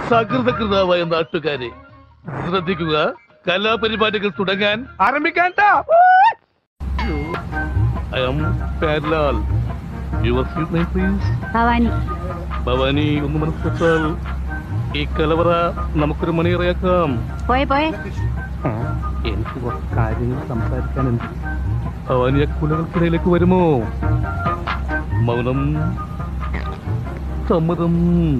സകൃതകൃതാവായ നാട്ടുകാരെ ശ്രദ്ധിക്കുക, കലാപരിപാടികൾ തുടങ്ങാൻ ആരംഭിക്കാൻ. I am Padlal. Your sweet name, please? Bhavani. Bhavani, ഒന്ന് മനസ്സിലാൽ ഈ കലവറ നമുക്കൊരു മണിയറയാക്കാം. പോയെ എനിക്ക് കുറച്ച് കാര്യങ്ങൾ സംസാരിക്കാനുണ്ട്. ഭവാനി ആ കുലകൾക്കിടയിലേക്ക് വരുമോ? മൗനം സമ്മതം.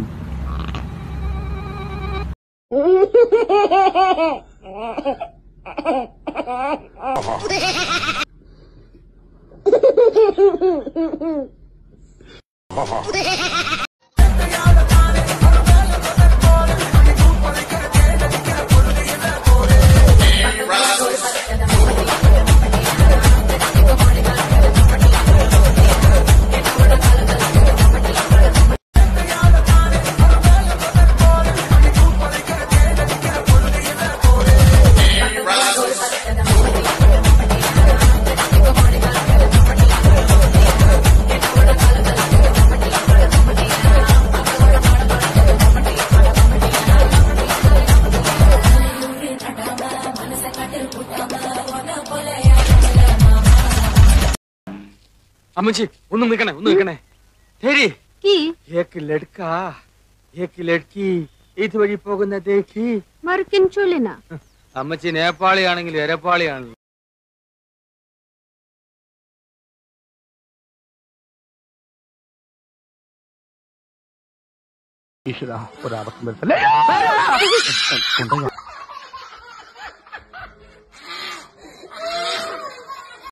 അമ്മച്ചി ഒന്ന് നിൽക്കണേ തേരി ഏക്ക് ലഡ്കാ ഏക്ക് ലഡ്കി ഇതുവഴി പോകുന്ന ദേഖി മറുക്കൻ ചൊല്ലിന. അമ്മച്ചി നേപ്പാളിയാണെങ്കിലും എരപ്പാളിയാണല്ലോ. ഈശ്വര, ഒരാപത്തും വരുത്തല്ലേ.